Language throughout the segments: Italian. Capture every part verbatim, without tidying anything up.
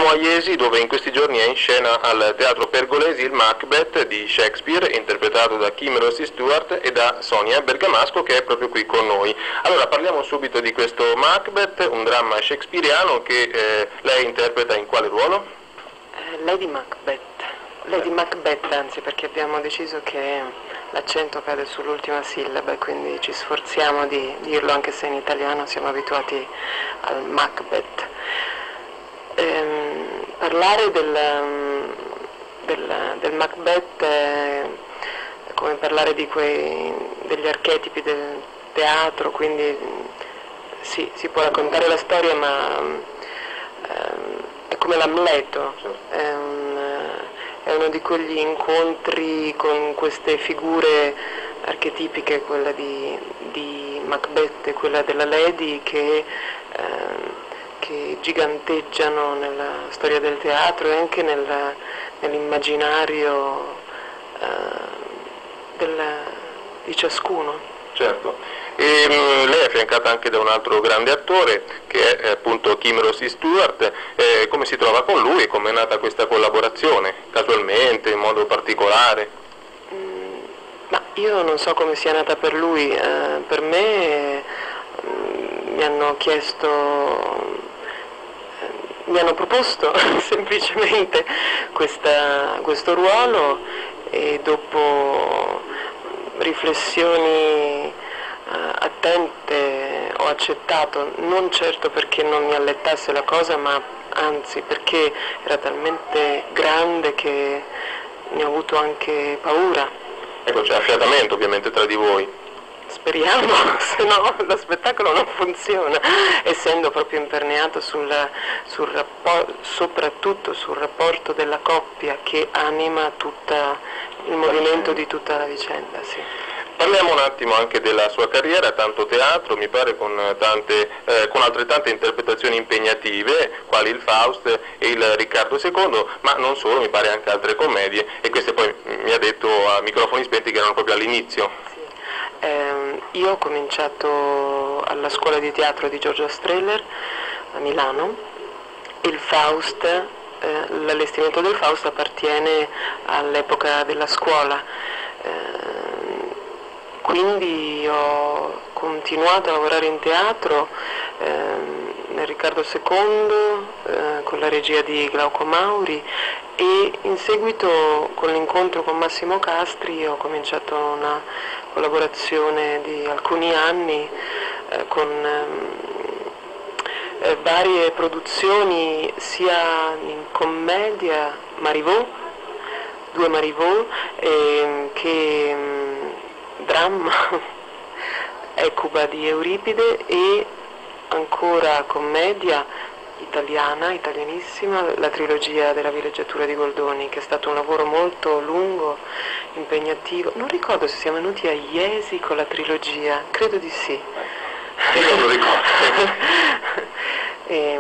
siamo a Iesi, dove in questi giorni è in scena al Teatro Pergolesi il Macbeth di Shakespeare, interpretato da Kim Rossi Stewart e da Sonia Bergamasco, che è proprio qui con noi. Allora, parliamo subito di questo Macbeth, un dramma shakespeariano che eh, lei interpreta in quale ruolo? Eh, Lady Macbeth. Lady Macbeth, anzi, perché abbiamo deciso che l'accento cade sull'ultima sillaba e quindi ci sforziamo di dirlo, anche se in italiano siamo abituati al Macbeth. Ehm, parlare del, del, del Macbeth è come parlare di quei, degli archetipi del teatro, quindi sì, si può raccontare la storia, ma ehm, è come l'Amleto, è, un, è uno di quegli incontri con queste figure archetipiche, quella di, di Macbeth e quella della Lady, che ehm, che giganteggiano nella storia del teatro e anche nel, nell'immaginario eh, del, di ciascuno. Certo. E, um, lei è affiancata anche da un altro grande attore, che è appunto Kim Rossi Stewart. Eh, come si trova con lui e come è nata questa collaborazione? Casualmente, in modo particolare? Mm, ma io non so come sia nata per lui. Eh, per me mm, mi hanno chiesto... mi hanno proposto semplicemente questa, questo ruolo e dopo riflessioni eh, attente ho accettato, non certo perché non mi allettasse la cosa, ma anzi perché era talmente grande che ne ho avuto anche paura. Ecco, c'è affiatamento ovviamente tra di voi. Speriamo, se no lo spettacolo non funziona, essendo proprio imperniato sul, sul rapport, soprattutto sul rapporto della coppia che anima tutta, il movimento di tutta la vicenda. Sì. Parliamo un attimo anche della sua carriera, tanto teatro, mi pare, con, tante, eh, con altrettante interpretazioni impegnative, quali il Faust e il Riccardo secondo, ma non solo, mi pare anche altre commedie, e queste poi mi ha detto a microfoni spenti che erano proprio all'inizio. Eh, io ho cominciato alla scuola di teatro di Giorgio Strehler a Milano. Il Faust, eh, l'allestimento del Faust appartiene all'epoca della scuola, eh, quindi ho continuato a lavorare in teatro eh, nel Riccardo secondo eh, con la regia di Glauco Mauri, e in seguito con l'incontro con Massimo Castri ho cominciato una collaborazione di alcuni anni eh, con eh, varie produzioni sia in commedia, Marivaux, due Marivaux, eh, che mh, dramma, Ecuba di Euripide, e ancora commedia italiana, italianissima, la trilogia della villeggiatura di Goldoni, che è stato un lavoro molto lungo, impegnativo. Non ricordo se siamo venuti a Iesi con la trilogia, credo di sì. Io non lo ricordo. e,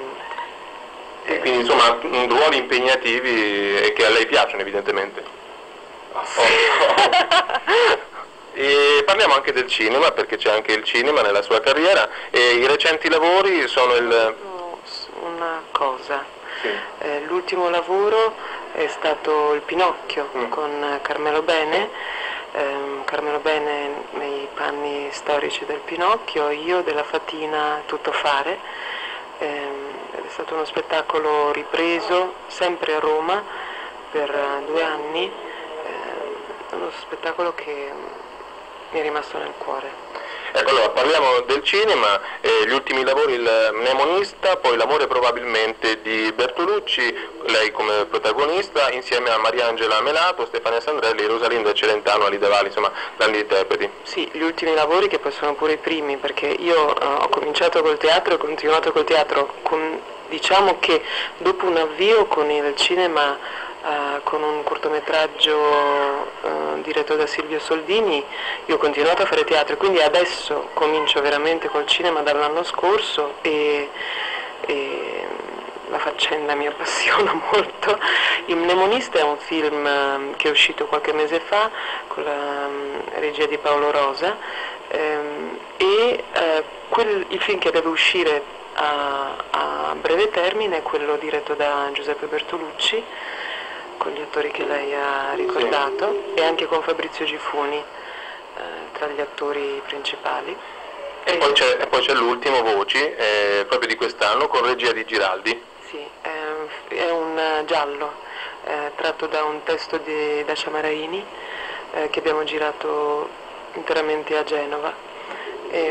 e quindi insomma ruoli impegnativi e che a lei piacciono evidentemente. Oh, oh. E parliamo anche del cinema, perché c'è anche il cinema nella sua carriera, e i recenti lavori sono il... Una cosa, sì. eh, l'ultimo lavoro è stato il Pinocchio mm. con Carmelo Bene, eh, Carmelo Bene nei panni storici del Pinocchio, io della Fatina Tuttofare, eh, ed è stato uno spettacolo ripreso sempre a Roma per due anni, eh, uno spettacolo che mi è rimasto nel cuore. Ecco, allora parliamo del cinema, eh, gli ultimi lavori, il Mnemonista, poi L'amore probabilmente di Bertolucci, lei come protagonista, insieme a Mariangela Melato, Stefania Sandrelli, Rosalinda Celentano, Alida Valli, insomma grandi interpreti. Sì, gli ultimi lavori che poi sono pure i primi, perché io eh, ho cominciato col teatro e ho continuato col teatro, con, diciamo che dopo un avvio con il cinema, Uh, con un cortometraggio uh, diretto da Silvio Soldini, io ho continuato a fare teatro e quindi adesso comincio veramente col cinema dall'anno scorso, e, e la faccenda mi appassiona molto. Il Mnemonista è un film um, che è uscito qualche mese fa con la um, regia di Paolo Rosa, um, e uh, quel, il film che deve uscire a, a breve termine, quello diretto da Giuseppe Bertolucci, con gli attori che lei ha ricordato, sì. E anche con Fabrizio Gifuni eh, tra gli attori principali. E, e poi c'è, e poi c'è l'ultimo, Voci, eh, proprio di quest'anno, con regia di Giraldi. Sì, è, è un giallo eh, tratto da un testo di Dacia Maraini eh, che abbiamo girato interamente a Genova. E,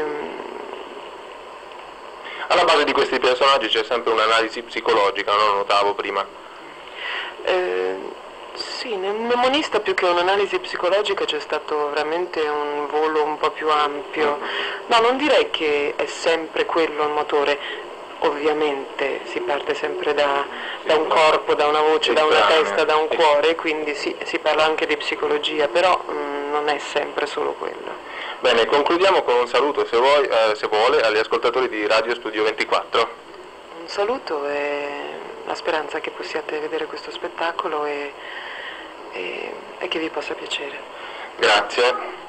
alla base di questi personaggi c'è sempre un'analisi psicologica, non lo notavo prima. Eh, sì, nel Monista più che un'analisi psicologica c'è stato veramente un volo un po' più ampio. No, non direi che è sempre quello il motore, ovviamente si parte sempre da, da un corpo, da una voce, da una testa, da un cuore, quindi sì, si parla anche di psicologia, però mh, non è sempre solo quello. Bene, concludiamo con un saluto, se, vuoi, eh, se vuole, agli ascoltatori di Radio Studio ventiquattro. Un saluto e la speranza che possiate vedere questo spettacolo e, e, e che vi possa piacere. Grazie.